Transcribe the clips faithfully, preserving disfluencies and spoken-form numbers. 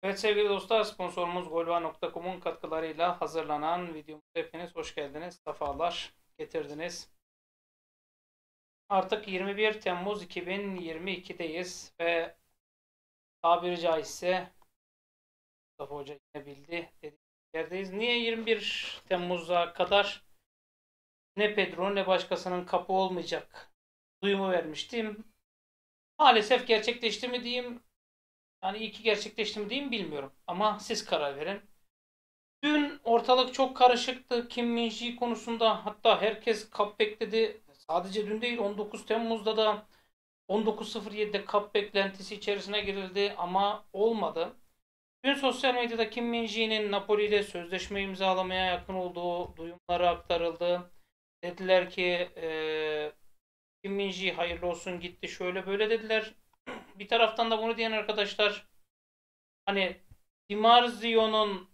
Evet sevgili dostlar, sponsorumuz golva nokta com'un katkılarıyla hazırlanan videomuza hepiniz hoş geldiniz. Sefalar getirdiniz. Artık yirmi bir Temmuz iki bin yirmi iki'deyiz ve tabiri caizse Mustafa Hoca yine bildi dediğimiz yerdeyiz. Niye yirmi bir Temmuz'a kadar ne Pedro ne başkasının kapı olmayacak duyumu vermiştim. Maalesef gerçekleşti mi diyeyim, yani iyi ki gerçekleşti mi diyeyim bilmiyorum ama siz karar verin. Dün ortalık çok karışıktı Kim Min-ji konusunda. Hatta herkes comeback dedi. Sadece dün değil, on dokuz Temmuz'da da on dokuz sıfır yedi'de kap beklentisi içerisine girildi ama olmadı. Dün sosyal medyada Kim Min-ji'nin Napoli ile sözleşme imzalamaya yakın olduğu duyumları aktarıldı. Dediler ki e, Kim Min-ji hayırlı olsun gitti, şöyle böyle dediler. Bir taraftan da bunu diyen arkadaşlar, hani Di Marzio'nun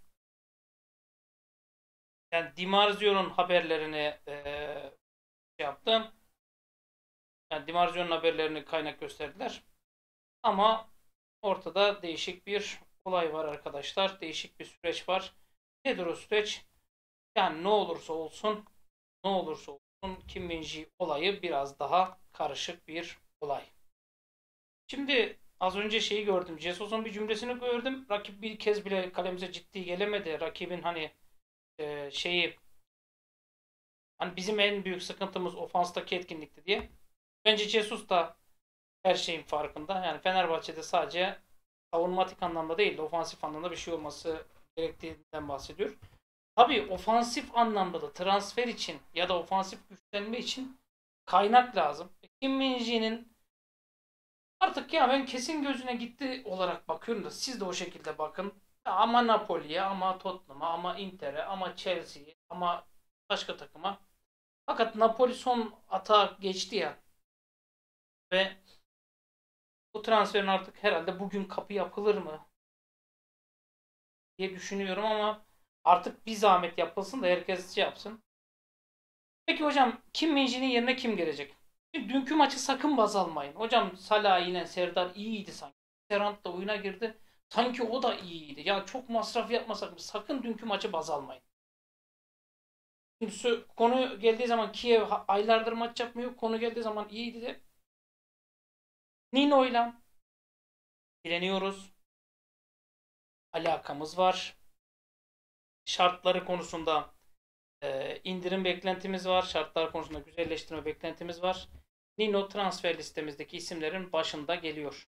yani Di Marzio'nun haberlerini eee şey yaptım. Yani Di Marzio'nun haberlerini kaynak gösterdiler. Ama ortada değişik bir olay var arkadaşlar. Değişik bir süreç var. Nedir o süreç? Yani ne olursa olsun, ne olursa olsun Kim Min-ji olayı biraz daha karışık bir olay. Şimdi az önce şeyi gördüm. Jesus'un bir cümlesini gördüm. Rakip bir kez bile kalemize ciddi gelemedi. Rakibin hani eee, şeyi Hani bizim en büyük sıkıntımız ofanstaki etkinlikti diye. Bence Jesus da her şeyin farkında. Yani Fenerbahçe'de sadece savunmatik anlamda değil de ofansif anlamda bir şey olması gerektiğinden bahsediyor. Tabii ofansif anlamda da transfer için ya da ofansif güçlenme için kaynak lazım. Kim Min-ji'nin artık, ya ben kesin gözüne gitti olarak bakıyorum da siz de o şekilde bakın. Ya ama Napoli'ye, ama Tottenham'a, ama Inter'e, ama Chelsea'ye, ama başka takıma. Fakat Napoli son atağa geçti ya ve bu transferin artık herhalde bugün kapı yapılır mı diye düşünüyorum ama artık bir zahmet yapılsın da herkes şey yapsın. Peki hocam, Kim Min-ji'nin yerine kim gelecek? Şimdi dünkü maçı sakın baz almayın. Hocam Salah ile Serdar iyiydi sanki. Serant da oyuna girdi. Sanki o da iyiydi. Ya çok masraf yapmasak mı? Sakın dünkü maçı baz almayın. Şimdi konu geldiği zaman Kiev aylardır maç yapmıyor. Konu geldiği zaman iyiydi de. Nino'yla ilgileniyoruz. Alakamız var. Şartları konusunda e, indirim beklentimiz var. Şartlar konusunda güzelleştirme beklentimiz var. Nino transfer listemizdeki isimlerin başında geliyor.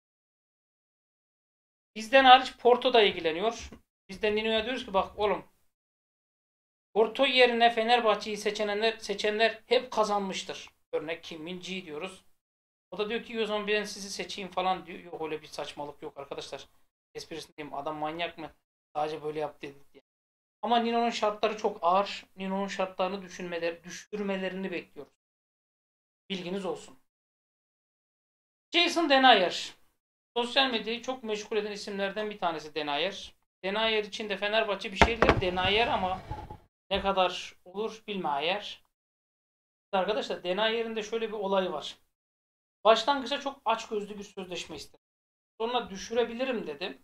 Bizden hariç Porto da ilgileniyor. Biz de Nino'ya diyoruz ki bak oğlum, Porto yerine Fenerbahçe'yi seçenler, seçenler hep kazanmıştır. Örnek Kim Min-ji diyoruz. O da diyor ki o zaman ben sizi seçeyim falan diyor. Yok, öyle bir saçmalık yok arkadaşlar. Esprisini diyeyim, adam manyak mı? Sadece böyle yap dedi diye. Ama Nino'nun şartları çok ağır. Nino'nun şartlarını düşünmeler, düşürmelerini bekliyoruz. Bilginiz olsun. Jason Denayer. Sosyal medyayı çok meşgul eden isimlerden bir tanesi Denayer. Denayer için de Fenerbahçe bir şeyler Denayer ama ne kadar olur bilmeyer. Arkadaşlar Denayer'in de şöyle bir olayı var. Başlangıçta çok açgözlü bir sözleşme istedi. Sonra düşürebilirim dedi.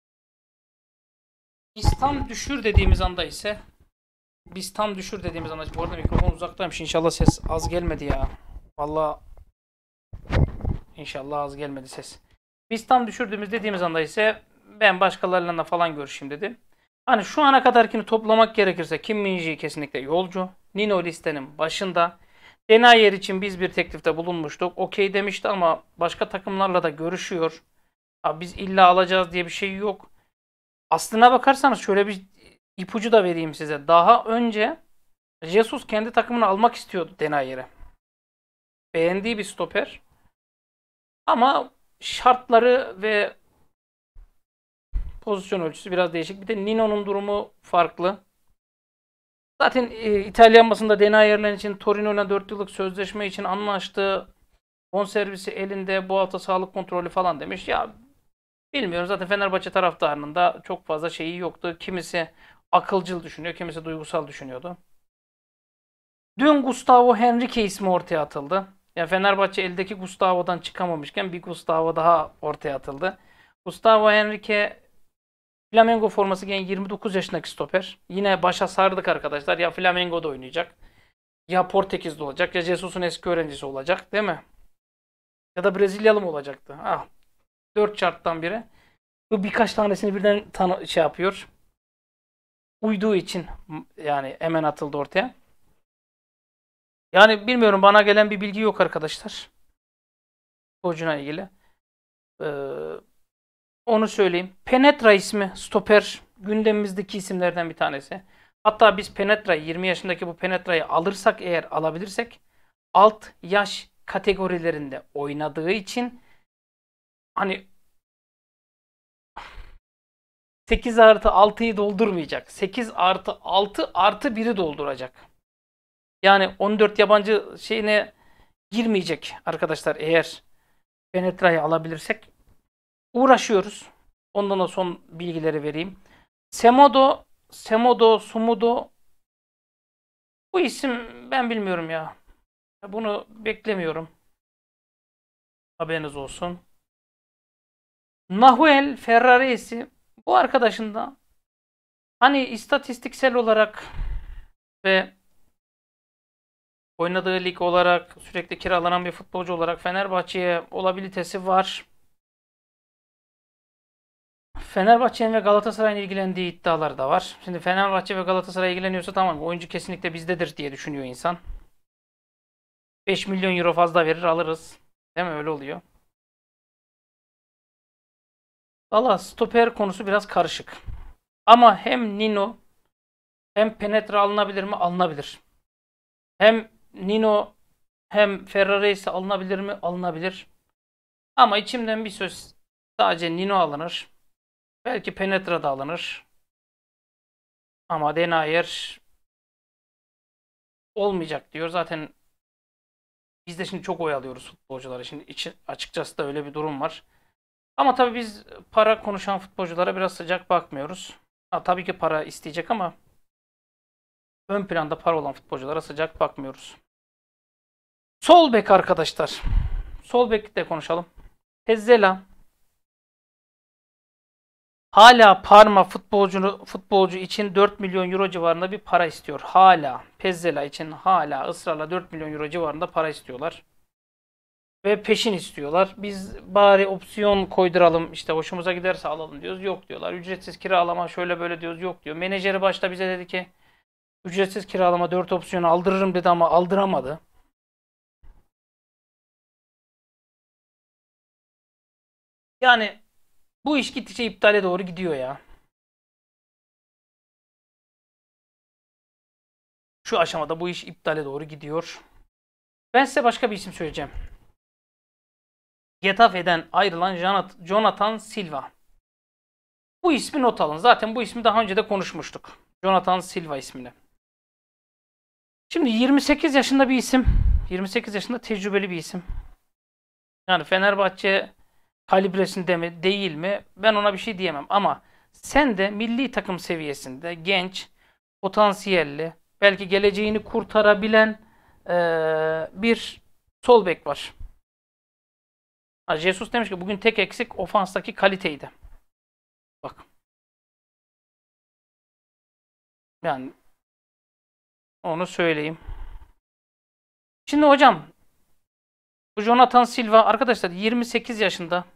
Biz tam düşür dediğimiz anda ise biz tam düşür dediğimiz anda, bu arada mikrofon uzaktaymış, inşallah ses az gelmedi ya. Vallahi inşallah az gelmedi ses. Biz tam düşürdüğümüz dediğimiz anda ise ben başkalarıyla da falan görüşeyim dedi. Hani şu ana kadarkini toplamak gerekirse Kim Min-ji kesinlikle yolcu. Nino listenin başında. Denayer için biz bir teklifte bulunmuştuk. Okey demişti ama başka takımlarla da görüşüyor. Abi biz illa alacağız diye bir şey yok. Aslına bakarsanız şöyle bir ipucu da vereyim size. Daha önce Jesus kendi takımını almak istiyordu Denayer'e. Beğendiği bir stoper. Ama şartları ve pozisyon ölçüsü biraz değişik. Bir de Nino'nun durumu farklı. Zaten e, İtalyan basında Denayer'ler için Torino'yla dört yıllık sözleşme için anlaştı. Bonservisi elinde, bu hafta sağlık kontrolü falan demiş. Ya bilmiyorum, zaten Fenerbahçe taraftarının da çok fazla şeyi yoktu. Kimisi akılcıl düşünüyor, kimisi duygusal düşünüyordu. Dün Gustavo Henrique ismi ortaya atıldı. Ya Fenerbahçe eldeki Gustavo'dan çıkamamışken bir Gustavo daha ortaya atıldı. Gustavo Henrique Flamengo forması giyen yirmi dokuz yaşındaki stoper. Yine başa sardık arkadaşlar. Ya Flamengo'da oynayacak. Ya Portekiz'de olacak. Ya Jesus'un eski öğrencisi olacak. Değil mi? Ya da Brezilyalı mı olacaktı? Ah, dört şarttan biri. Bu birkaç tanesini birden tanı şey yapıyor. Uyduğu için yani hemen atıldı ortaya. Yani bilmiyorum, bana gelen bir bilgi yok arkadaşlar. Futbolcuyla ilgili. Ee, onu söyleyeyim. Penetra ismi stoper gündemimizdeki isimlerden bir tanesi. Hatta biz Penetra'yı yirmi yaşındaki bu Penetra'yı alırsak, eğer alabilirsek, alt yaş kategorilerinde oynadığı için hani sekiz artı altıyı doldurmayacak. sekiz artı altı artı biri dolduracak. Yani on dört yabancı şeyine girmeyecek arkadaşlar, eğer Penetra'yı alabilirsek. Uğraşıyoruz. Ondan da son bilgileri vereyim. Semodo, Semodo, Sumudo, bu isim ben bilmiyorum ya. Bunu beklemiyorum. Haberiniz olsun. Nahuel Ferraresi, bu arkadaşın da hani istatistiksel olarak ve oynadığı lig olarak sürekli kiralanan bir futbolcu olarak Fenerbahçe'ye olabilitesi var. Fenerbahçe'nin ve Galatasaray'ın ilgilendiği iddialar da var. Şimdi Fenerbahçe ve Galatasaray ilgileniyorsa tamam, oyuncu kesinlikle bizdedir diye düşünüyor insan. beş milyon euro fazla verir alırız. Değil mi? Öyle oluyor. Valla stoper konusu biraz karışık. Ama hem Nino hem Penetra alınabilir mi? Alınabilir. Hem Nino hem Ferraresi alınabilir mi? Alınabilir. Ama içimden bir söz, sadece Nino alınır. Belki Penetra da alınır. Ama Denayer olmayacak diyor. Zaten biz de şimdi çok oyalıyoruz futbolcuları. Şimdi için, açıkçası da öyle bir durum var. Ama tabii biz para konuşan futbolculara biraz sıcak bakmıyoruz. Ha, tabii ki para isteyecek ama ön planda para olan futbolculara sıcak bakmıyoruz. Sol bek arkadaşlar. Sol bek de konuşalım. Pezzela. Hala Parma futbolcu futbolcu için dört milyon euro civarında bir para istiyor. Hala Pezzela için hala ısrarla dört milyon euro civarında para istiyorlar. Ve peşin istiyorlar. Biz bari opsiyon koyduralım, işte hoşumuza giderse alalım diyoruz. Yok diyorlar. Ücretsiz kiralama şöyle böyle diyoruz. Yok diyor. Menajeri başta bize dedi ki ücretsiz kiralama dört opsiyonu aldırırım dedi ama aldıramadı. Yani bu iş gittikçe iptale doğru gidiyor ya. Şu aşamada bu iş iptale doğru gidiyor. Ben size başka bir isim söyleyeceğim. Getafe'den ayrılan Jonathan Silva. Bu ismi not alın. Zaten bu ismi daha önce de konuşmuştuk. Jonathan Silva ismini. Şimdi yirmi sekiz yaşında bir isim. yirmi sekiz yaşında tecrübeli bir isim. Yani Fenerbahçe kalibresinde mi değil mi, ben ona bir şey diyemem. Ama sen de milli takım seviyesinde genç, potansiyelli, belki geleceğini kurtarabilen ee, bir sol bek var. Ha, Jesus demiş ki bugün tek eksik ofanstaki kaliteydi. Bak. Yani onu söyleyeyim. Şimdi hocam, bu Jonathan Silva arkadaşlar yirmi sekiz yaşında.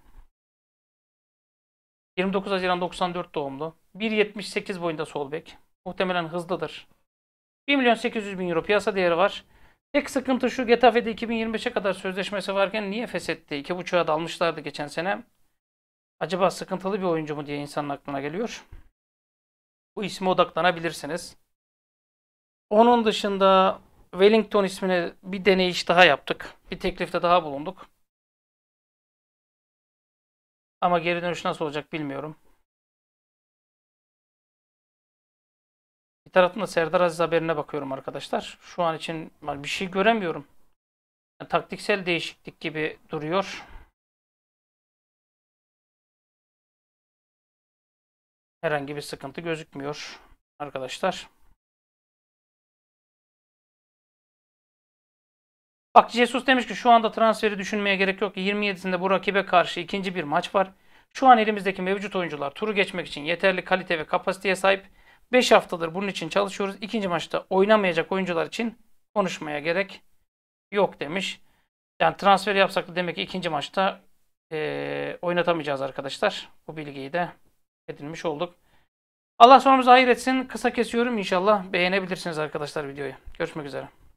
yirmi dokuz Haziran doksan dört doğumlu. bir yetmiş sekiz boyunda sol bek. Muhtemelen hızlıdır. bir milyon sekiz yüz bin euro piyasa değeri var. Tek sıkıntı şu: Getafe'de iki bin yirmi beşe kadar sözleşmesi varken niye feshetti? iki buçuğa dalmışlardı geçen sene. Acaba sıkıntılı bir oyuncu mu diye insanın aklına geliyor. Bu isme odaklanabilirsiniz. Onun dışında Wellington ismine bir deneyiş daha yaptık. Bir teklifte daha bulunduk. Ama geri dönüş nasıl olacak bilmiyorum. Bir taraftan da Serdar Aziz haberine bakıyorum arkadaşlar. Şu an için bir şey göremiyorum. Yani taktiksel değişiklik gibi duruyor. Herhangi bir sıkıntı gözükmüyor arkadaşlar. Bak, Jesus demiş ki şu anda transferi düşünmeye gerek yok. yirmi yedisinde bu rakibe karşı ikinci bir maç var. Şu an elimizdeki mevcut oyuncular turu geçmek için yeterli kalite ve kapasiteye sahip. beş haftadır bunun için çalışıyoruz. İkinci maçta oynamayacak oyuncular için konuşmaya gerek yok demiş. Yani transfer yapsak da demek ki ikinci maçta e, oynatamayacağız arkadaşlar. Bu bilgiyi de edinmiş olduk. Allah sonumuzu hayır etsin. Kısa kesiyorum inşallah. Beğenebilirsiniz arkadaşlar videoyu. Görüşmek üzere.